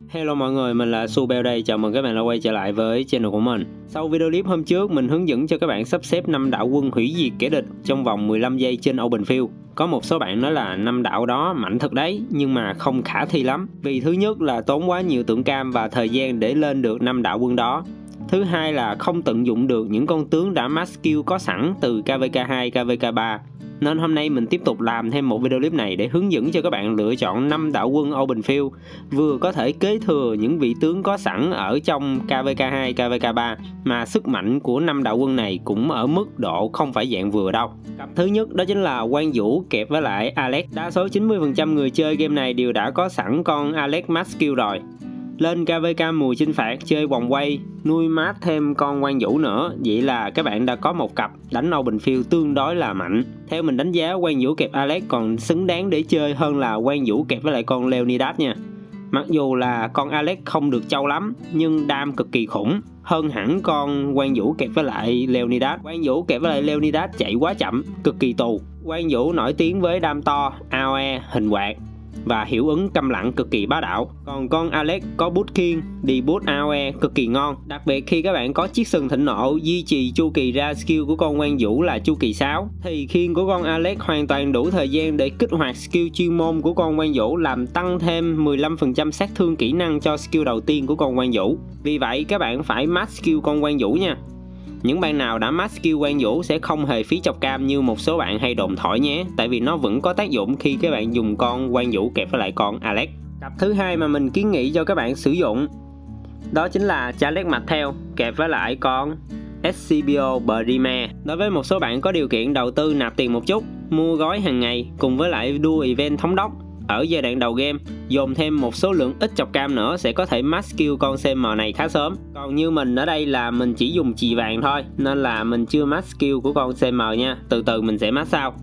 Hello mọi người, mình là Su Bell đây, chào mừng các bạn đã quay trở lại với channel của mình. Sau video clip hôm trước, mình hướng dẫn cho các bạn sắp xếp 5 đạo quân hủy diệt kẻ địch trong vòng 15 giây trên Open Field. Có một số bạn nói là 5 đạo đó mạnh thật đấy, nhưng mà không khả thi lắm. Vì thứ nhất là tốn quá nhiều tượng cam và thời gian để lên được 5 đạo quân đó. Thứ hai là không tận dụng được những con tướng đã max skill có sẵn từ KVK2, KVK3. Nên hôm nay mình tiếp tục làm thêm một video clip này để hướng dẫn cho các bạn lựa chọn 5 đạo quân Open Field vừa có thể kế thừa những vị tướng có sẵn ở trong KVK2, KVK3 mà sức mạnh của 5 đạo quân này cũng ở mức độ không phải dạng vừa đâu. Cặp thứ nhất đó chính là Quang Vũ kẹp với lại Alex. Đa số 90% người chơi game này đều đã có sẵn con Alex max skill rồi. Lên KVK mùi chinh phạt chơi vòng quay, nuôi mát thêm con Quang Vũ nữa, vậy là các bạn đã có một cặp đánh Open Field tương đối là mạnh. Theo mình đánh giá Quang Vũ kẹp Alex còn xứng đáng để chơi hơn là Quang Vũ kẹp với lại con Leonidas nha. Mặc dù là con Alex không được trâu lắm nhưng đam cực kỳ khủng, hơn hẳn con Quang Vũ kẹp với lại Leonidas. Quang Vũ kẹp với lại Leonidas chạy quá chậm, cực kỳ tù. Quang Vũ nổi tiếng với đam to, AOE, hình quạt và hiệu ứng câm lặng cực kỳ bá đạo. Còn con Alex có boost khiên, đi boost AOE cực kỳ ngon. Đặc biệt khi các bạn có chiếc sừng thịnh nộ duy trì chu kỳ ra skill của con Quang Vũ là chu kỳ 6 thì khiên của con Alex hoàn toàn đủ thời gian để kích hoạt skill chuyên môn của con Quang Vũ, làm tăng thêm 15% sát thương kỹ năng cho skill đầu tiên của con Quang Vũ. Vì vậy các bạn phải max skill con Quang Vũ nha. Những bạn nào đã max skill Quang Vũ sẽ không hề phí chọc cam như một số bạn hay đồn thổi nhé, tại vì nó vẫn có tác dụng khi các bạn dùng con Quang Vũ kẹp với lại con Alex. Cặp thứ hai mà mình kiến nghị cho các bạn sử dụng đó chính là Charles mạch theo kẹp với lại con SCBO Brime. Đối với một số bạn có điều kiện đầu tư nạp tiền một chút, mua gói hàng ngày cùng với lại đua event thống đốc ở giai đoạn đầu game, dồn thêm một số lượng ít chọc cam nữa sẽ có thể max skill con CM này khá sớm. Còn như mình ở đây là mình chỉ dùng chì vàng thôi nên là mình chưa max skill của con CM nha, từ từ mình sẽ max sau.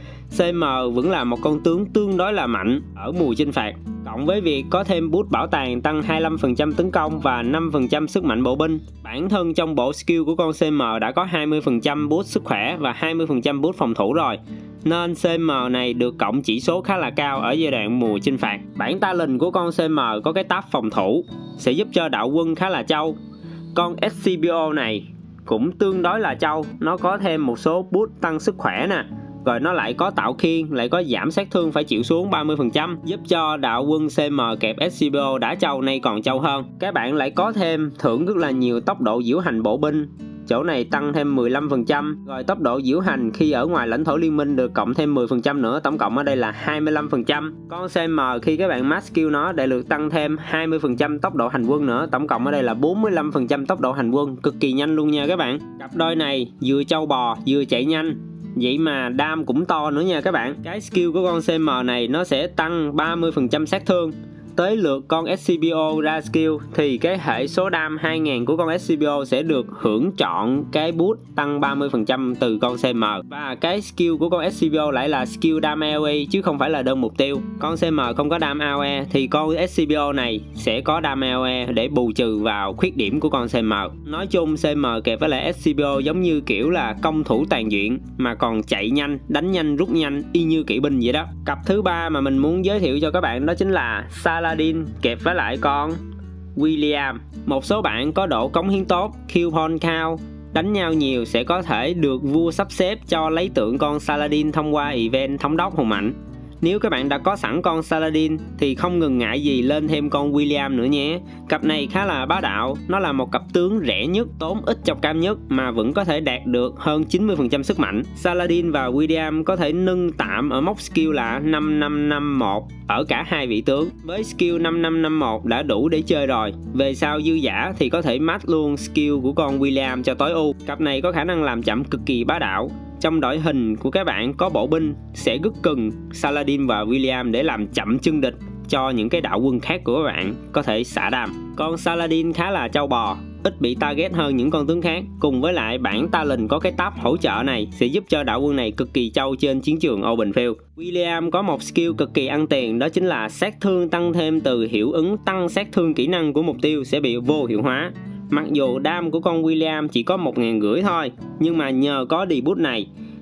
CM vẫn là một con tướng tương đối là mạnh ở mùa chinh phạt, cộng với việc có thêm boost bảo tàng tăng 25% tấn công và 5% sức mạnh bộ binh. Bản thân trong bộ skill của con CM đã có 20% boost sức khỏe và 20% boost phòng thủ rồi, nên CM này được cộng chỉ số khá là cao ở giai đoạn mùa chinh phạt. Bản talent của con CM có cái tab phòng thủ sẽ giúp cho đạo quân khá là trâu. Con SCBO này cũng tương đối là trâu, nó có thêm một số boost tăng sức khỏe nè, rồi nó lại có tạo khiên, lại có giảm sát thương phải chịu xuống 30%, giúp cho đạo quân CM kẹp SCBO đã trâu nay còn trâu hơn. Các bạn lại có thêm thưởng rất là nhiều tốc độ diễu hành bộ binh, chỗ này tăng thêm 15%, rồi tốc độ diễu hành khi ở ngoài lãnh thổ liên minh được cộng thêm 10% nữa, tổng cộng ở đây là 25%. Con CM khi các bạn max skill nó để được tăng thêm 20% tốc độ hành quân nữa, tổng cộng ở đây là 45% tốc độ hành quân, cực kỳ nhanh luôn nha các bạn. Cặp đôi này vừa trâu bò vừa chạy nhanh, vậy mà đam cũng to nữa nha các bạn. Cái skill của con CM này nó sẽ tăng 30% sát thương. Tới lượt con SCBO ra skill thì cái hệ số đam 2000 của con SCBO sẽ được hưởng chọn cái boost tăng 30% từ con CM. Và cái skill của con SCBO lại là skill đam AOE chứ không phải là đơn mục tiêu. Con CM không có đam AOE thì con SCBO này sẽ có đam AOE để bù trừ vào khuyết điểm của con CM. Nói chung CM kẹp với lại SCBO giống như kiểu là công thủ toàn diện mà còn chạy nhanh, đánh nhanh, rút nhanh y như kỵ binh vậy đó. Cặp thứ ba mà mình muốn giới thiệu cho các bạn đó chính là Saladin kẹp với lại con William. Một số bạn có độ cống hiến tốt, kill point cao, đánh nhau nhiều sẽ có thể được vua sắp xếp cho lấy tượng con Saladin thông qua event thống đốc hùng mạnh. Nếu các bạn đã có sẵn con Saladin thì không ngần ngại gì lên thêm con William nữa nhé. Cặp này khá là bá đạo, nó là một cặp tướng rẻ nhất, tốn ít chọc cam nhất mà vẫn có thể đạt được hơn 90% sức mạnh. Saladin và William có thể nâng tạm ở mốc skill là 5551 ở cả hai vị tướng. Với skill 5551 đã đủ để chơi rồi, về sau dư dả thì có thể max luôn skill của con William cho tối ưu. Cặp này có khả năng làm chậm cực kỳ bá đạo. Trong đội hình của các bạn có bộ binh sẽ rất cần Saladin và William để làm chậm chân địch cho những cái đạo quân khác của các bạn có thể xả đam. Con Saladin khá là trâu bò, ít bị target hơn những con tướng khác, cùng với lại bản talent có cái tab hỗ trợ này sẽ giúp cho đạo quân này cực kỳ trâu trên chiến trường Open Field. William có một skill cực kỳ ăn tiền, đó chính là sát thương tăng thêm từ hiệu ứng tăng sát thương kỹ năng của mục tiêu sẽ bị vô hiệu hóa. Mặc dù đam của con William chỉ có 1500 thôi, nhưng mà nhờ có debuff này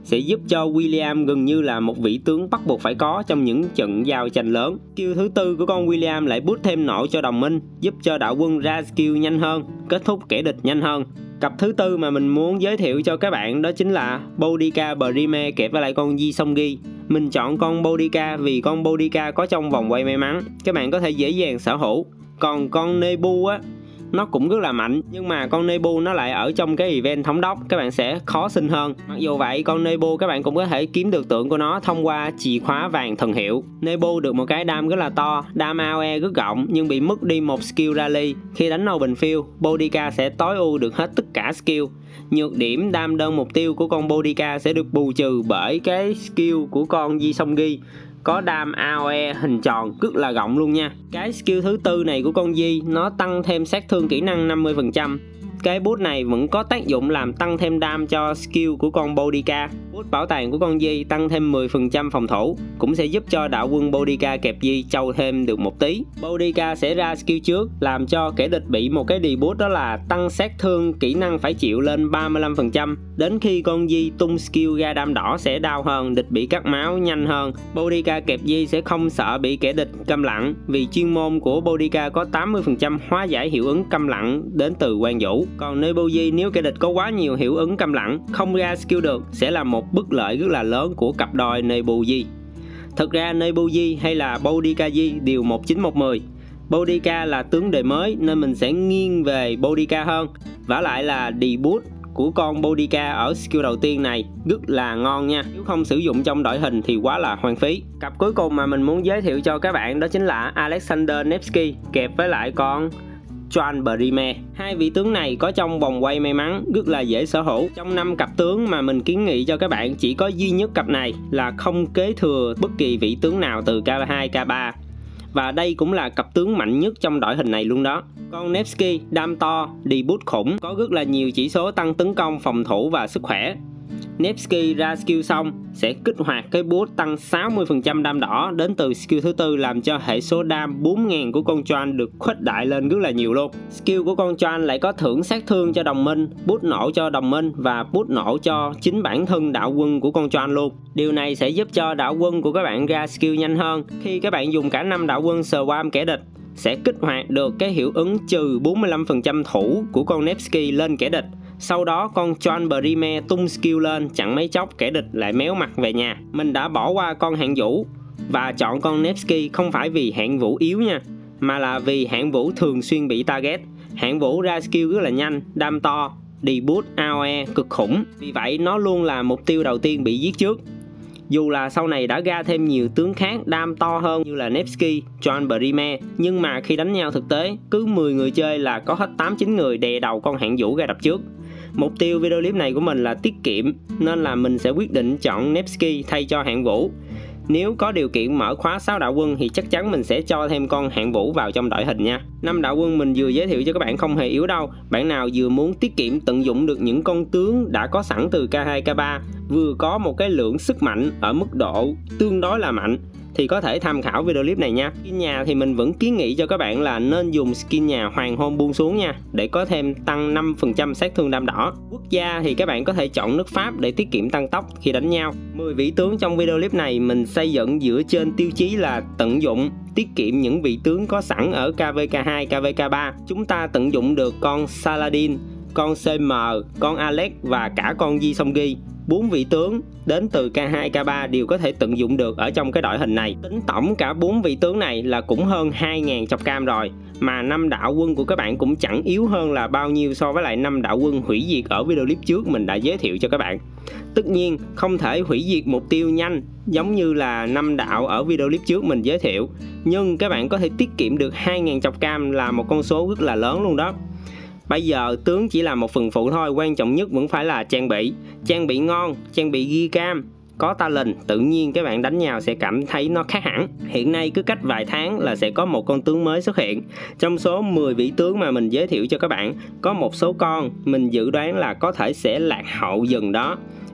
sẽ giúp cho William gần như là một vị tướng bắt buộc phải có trong những trận giao tranh lớn. Skill thứ tư của con William lại boost thêm nộ cho đồng minh, giúp cho đạo quân ra skill nhanh hơn, kết thúc kẻ địch nhanh hơn. Cặp thứ tư mà mình muốn giới thiệu cho các bạn đó chính là Boudica Brime kẹp với lại con Yi Seong-gi. Mình chọn con Boudica vì con Boudica có trong vòng quay may mắn, các bạn có thể dễ dàng sở hữu. Còn con Nebu á, nó cũng rất là mạnh, nhưng mà con Nebu nó lại ở trong cái event thống đốc, các bạn sẽ khó xin hơn. Mặc dù vậy, con Nebu các bạn cũng có thể kiếm được tượng của nó thông qua chìa khóa vàng thần hiệu. Nebu được một cái đam rất là to, đam AOE rất rộng, nhưng bị mất đi một skill rally. Khi đánh open field, Boudica sẽ tối ưu được hết tất cả skill. Nhược điểm đam đơn mục tiêu của con Boudica sẽ được bù trừ bởi cái skill của con Yi Seong-gi, có đam AOE hình tròn rất là rộng luôn nha. Cái skill thứ tư này của con Yi nó tăng thêm sát thương kỹ năng 50%. Cái boost này vẫn có tác dụng làm tăng thêm đam cho skill của con Boudica. Boost bảo tàng của con Yi tăng thêm 10% phòng thủ, cũng sẽ giúp cho đạo quân Boudica kẹp Yi trâu thêm được một tí. Boudica sẽ ra skill trước, làm cho kẻ địch bị một cái debuff đó là tăng sát thương kỹ năng phải chịu lên 35%. Đến khi con Yi tung skill ra đam đỏ sẽ đau hơn, địch bị cắt máu nhanh hơn. Boudica kẹp Yi sẽ không sợ bị kẻ địch câm lặng, vì chuyên môn của Boudica có 80% hóa giải hiệu ứng câm lặng đến từ quan vũ. Còn Nebu Yi nếu kẻ địch có quá nhiều hiệu ứng câm lặng, không ra skill được, sẽ là một bất lợi rất là lớn của cặp đôi Nebu Yi. Thực ra Nebu Yi hay là Boudica Yi đều 1910. Boudica là tướng đời mới nên mình sẽ nghiêng về Boudica hơn. Vả lại là debut của con Boudica ở skill đầu tiên này rất là ngon nha. Nếu không sử dụng trong đội hình thì quá là hoang phí. Cặp cuối cùng mà mình muốn giới thiệu cho các bạn đó chính là Alexander Nevsky kẹp với lại con Juan Brime. Hai vị tướng này có trong vòng quay may mắn rất là dễ sở hữu. Trong 5 cặp tướng mà mình kiến nghị cho các bạn, chỉ có duy nhất cặp này là không kế thừa bất kỳ vị tướng nào từ K2, K3. Và đây cũng là cặp tướng mạnh nhất trong đội hình này luôn đó. Con Nevsky đam to, debut khủng, có rất là nhiều chỉ số tăng tấn công, phòng thủ và sức khỏe. Nevsky ra skill xong sẽ kích hoạt cái boost tăng 60% đam đỏ đến từ skill thứ tư, làm cho hệ số đam 4000 của con Juan được khuếch đại lên rất là nhiều luôn. Skill của con Juan lại có thưởng sát thương cho đồng minh, boost nổ cho đồng minh và boost nổ cho chính bản thân đạo quân của con Juan luôn. Điều này sẽ giúp cho đạo quân của các bạn ra skill nhanh hơn. Khi các bạn dùng cả 5 đạo quân swarm kẻ địch, sẽ kích hoạt được cái hiệu ứng trừ 45% thủ của con Nevsky lên kẻ địch. Sau đó con Juan Brime tung skill lên, chẳng mấy chốc kẻ địch lại méo mặt về nhà. Mình đã bỏ qua con hạng vũ và chọn con Nevsky không phải vì hạng vũ yếu nha, mà là vì hạng vũ thường xuyên bị target. Hạng vũ ra skill rất là nhanh, đam to, debut AOE cực khủng, vì vậy nó luôn là mục tiêu đầu tiên bị giết trước. Dù là sau này đã ra thêm nhiều tướng khác đam to hơn như là Nevsky, Juan Brime, nhưng mà khi đánh nhau thực tế, cứ 10 người chơi là có hết 8-9 người đè đầu con hạng vũ ra đập trước. Mục tiêu video clip này của mình là tiết kiệm, nên là mình sẽ quyết định chọn Nevsky thay cho hạng vũ. Nếu có điều kiện mở khóa 6 đạo quân thì chắc chắn mình sẽ cho thêm con hạng vũ vào trong đội hình nha. 5 đạo quân mình vừa giới thiệu cho các bạn không hề yếu đâu. Bạn nào vừa muốn tiết kiệm tận dụng được những con tướng đã có sẵn từ K2, K3, vừa có một cái lượng sức mạnh ở mức độ tương đối là mạnh, thì có thể tham khảo video clip này nha. Skin nhà thì mình vẫn kiến nghị cho các bạn là nên dùng skin nhà hoàng hôn buông xuống nha, để có thêm tăng 5% sát thương đam đỏ. Quốc gia thì các bạn có thể chọn nước Pháp để tiết kiệm tăng tốc khi đánh nhau. 10 vị tướng trong video clip này mình xây dựng dựa trên tiêu chí là tận dụng, tiết kiệm những vị tướng có sẵn ở KVK2, KVK3. Chúng ta tận dụng được con Saladin, con CM, con Alex và cả con Yi Seong-gi. 4 vị tướng đến từ K2, K3 đều có thể tận dụng được ở trong cái đội hình này. Tính tổng cả 4 vị tướng này là cũng hơn 2000 chọc cam rồi. Mà 5 đạo quân của các bạn cũng chẳng yếu hơn là bao nhiêu so với lại 5 đạo quân hủy diệt ở video clip trước mình đã giới thiệu cho các bạn. Tất nhiên không thể hủy diệt mục tiêu nhanh giống như là 5 đạo ở video clip trước mình giới thiệu, nhưng các bạn có thể tiết kiệm được 2000 chọc cam là một con số rất là lớn luôn đó. Bây giờ tướng chỉ là một phần phụ thôi, quan trọng nhất vẫn phải là trang bị. Trang bị ngon, trang bị ghi cam, có talent, tự nhiên các bạn đánh nhau sẽ cảm thấy nó khác hẳn. Hiện nay cứ cách vài tháng là sẽ có một con tướng mới xuất hiện. Trong số 10 vị tướng mà mình giới thiệu cho các bạn, có một số con mình dự đoán là có thể sẽ lạc hậu dần đó.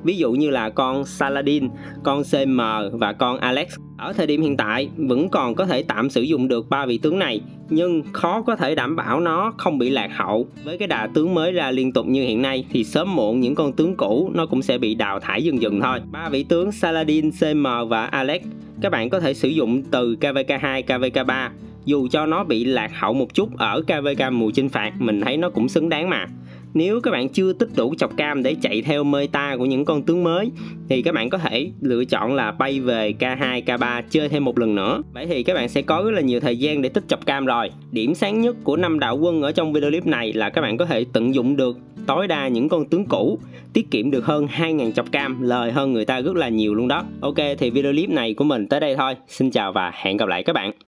ví dụ như là con Saladin, con CM và con Alex. Ở thời điểm hiện tại vẫn còn có thể tạm sử dụng được 3 vị tướng này, nhưng khó có thể đảm bảo nó không bị lạc hậu. Với cái đà tướng mới ra liên tục như hiện nay thì sớm muộn những con tướng cũ nó cũng sẽ bị đào thải dần dần thôi. 3 vị tướng Saladin, CM và Alex các bạn có thể sử dụng từ KVK2, KVK3. Dù cho nó bị lạc hậu một chút ở KVK mùa chinh phạt, mình thấy nó cũng xứng đáng mà. Nếu các bạn chưa tích đủ chọc cam để chạy theo meta của những con tướng mới thì các bạn có thể lựa chọn là bay về K2, K3 chơi thêm một lần nữa. Vậy thì các bạn sẽ có rất là nhiều thời gian để tích chọc cam rồi. Điểm sáng nhất của 5 đạo quân ở trong video clip này là các bạn có thể tận dụng được tối đa những con tướng cũ, tiết kiệm được hơn 2.000 chọc cam, lời hơn người ta rất là nhiều luôn đó. Ok, thì video clip này của mình tới đây thôi. Xin chào và hẹn gặp lại các bạn.